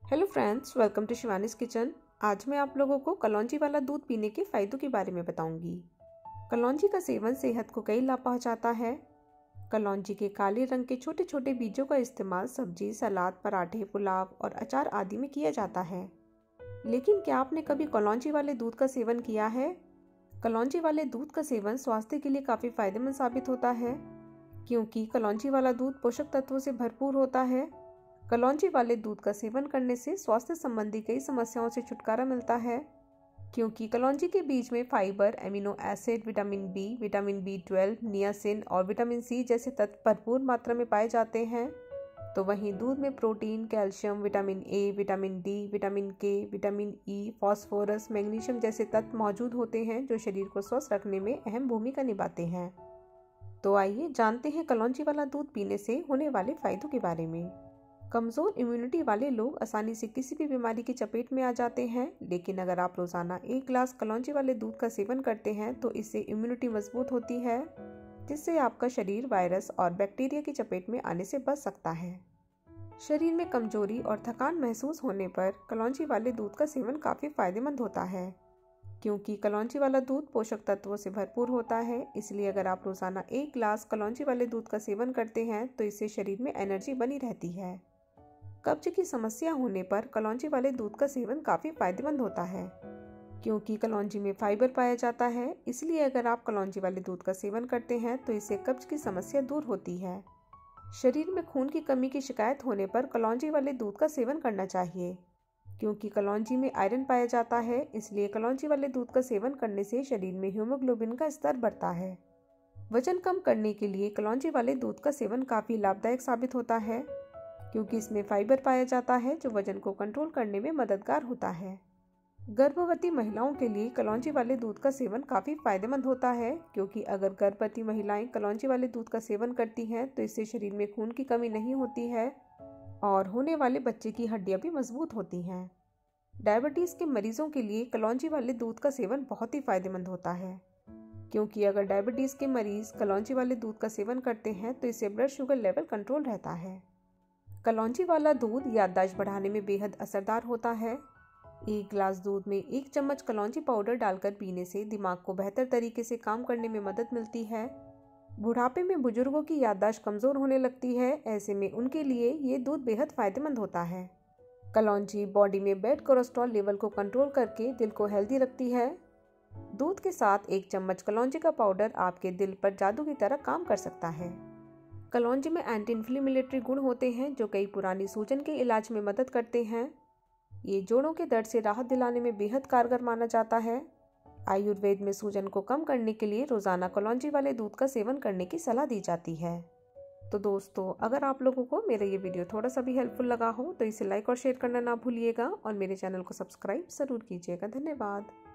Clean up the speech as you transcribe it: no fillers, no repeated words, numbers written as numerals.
Hello friends, welcome to Shivani's kitchen. आज मैं आप लोगों को कलौंजी वाला दूध पीने के फ़ायदों के बारे में बताऊंगी। कलौंजी का सेवन सेहत को कई लाभ पहुंचाता है। कलौंजी के काले रंग के छोटे छोटे बीजों का इस्तेमाल सब्जी, सलाद, पराठे, पुलाव और अचार आदि में किया जाता है। लेकिन क्या आपने कभी कलौंजी वाले दूध का सेवन किया है? कलौंजी वाले दूध का सेवन स्वास्थ्य के लिए काफ़ी फायदेमंद साबित होता है, क्योंकि कलौंजी वाला दूध पोषक तत्वों से भरपूर होता है। कलौंजी वाले दूध का सेवन करने से स्वास्थ्य संबंधी कई समस्याओं से छुटकारा मिलता है, क्योंकि कलौंजी के बीज में fibre, amino acid, vitamin B, vitamin बी12, नियासिन और विटामिन सी जैसे तत्व भरपूर मात्रा में पाए जाते हैं। तो वहीं दूध में protein, calcium, vitamin A, vitamin D, vitamin K, vitamin E, phosphorus, magnesium जैसे तत्व मौजूद होते हैं, जो शरीर को स्वस्थ रखने में अहम भूमिका निभाते हैं। तो आइए जानते हैं कलौंजी वाला दूध पीने से होने वाले फायदों के बारे में। कमज़ोर इम्यूनिटी वाले लोग आसानी से किसी भी बीमारी की चपेट में आ जाते हैं, लेकिन अगर आप रोज़ाना 1 ग्लास कलौंजी वाले दूध का सेवन करते हैं तो इससे इम्यूनिटी मजबूत होती है, जिससे आपका शरीर वायरस और बैक्टीरिया की चपेट में आने से बच सकता है। शरीर में कमजोरी और थकान महसूस होने पर कलौंजी वाले दूध का सेवन काफ़ी फायदेमंद होता है, क्योंकि कलौंजी वाला दूध पोषक तत्वों से भरपूर होता है। इसलिए अगर आप रोज़ाना 1 ग्लास कलौंजी वाले दूध का सेवन करते हैं तो इससे शरीर में एनर्जी बनी रहती है। कब्ज की समस्या होने पर कलौंजी वाले दूध का सेवन काफ़ी फायदेमंद होता है, क्योंकि कलौंजी में फाइबर पाया जाता है। इसलिए अगर आप कलौंजी वाले दूध का सेवन करते हैं तो इससे कब्ज की समस्या दूर होती है। शरीर में खून की कमी की शिकायत होने पर कलौंजी वाले दूध का सेवन करना चाहिए, क्योंकि कलौंजी में आयरन पाया जाता है। इसलिए कलौंजी वाले दूध का सेवन करने से शरीर में हीमोग्लोबिन का स्तर बढ़ता है। वजन कम करने के लिए कलौंजी वाले दूध का सेवन काफ़ी लाभदायक साबित होता है, क्योंकि इसमें फाइबर पाया जाता है, जो वजन को कंट्रोल करने में मददगार होता है। गर्भवती महिलाओं के लिए कलौंजी वाले दूध का सेवन काफ़ी फायदेमंद होता है, क्योंकि अगर गर्भवती महिलाएं कलौंजी वाले दूध का सेवन करती हैं तो इससे शरीर में खून की कमी नहीं होती है और होने वाले बच्चे की हड्डियां भी मजबूत होती हैं। डायबिटीज़ के मरीजों के लिए कलौंजी वाले दूध का सेवन बहुत ही फायदेमंद होता है, क्योंकि अगर डायबिटीज़ के मरीज कलौंजी वाले दूध का सेवन करते हैं तो इससे ब्लड शुगर लेवल कंट्रोल रहता है। कलौंजी वाला दूध याददाश्त बढ़ाने में बेहद असरदार होता है। 1 गिलास दूध में 1 चम्मच कलौंजी पाउडर डालकर पीने से दिमाग को बेहतर तरीके से काम करने में मदद मिलती है। बुढ़ापे में बुजुर्गों की याददाश्त कमज़ोर होने लगती है, ऐसे में उनके लिए ये दूध बेहद फायदेमंद होता है। कलौंजी बॉडी में बैड कोलेस्ट्रॉल लेवल को कंट्रोल करके दिल को हेल्दी रखती है। दूध के साथ 1 चम्मच कलौंजी का पाउडर आपके दिल पर जादू की तरह काम कर सकता है। कलौंजी में एंटी इन्फ्लेमेटरी गुण होते हैं, जो कई पुरानी सूजन के इलाज में मदद करते हैं। ये जोड़ों के दर्द से राहत दिलाने में बेहद कारगर माना जाता है। आयुर्वेद में सूजन को कम करने के लिए रोज़ाना कलौंजी वाले दूध का सेवन करने की सलाह दी जाती है। तो दोस्तों, अगर आप लोगों को मेरा ये वीडियो थोड़ा सा भी हेल्पफुल लगा हो तो इसे लाइक और शेयर करना ना भूलिएगा और मेरे चैनल को सब्सक्राइब ज़रूर कीजिएगा। धन्यवाद।